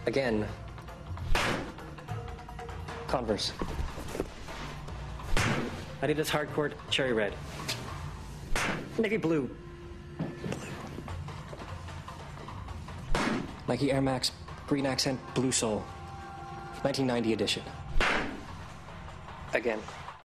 Again. Converse. Adidas Hardcourt, cherry red. Navy blue. Nike Air Max, green accent, blue sole. 1990 edition. Again.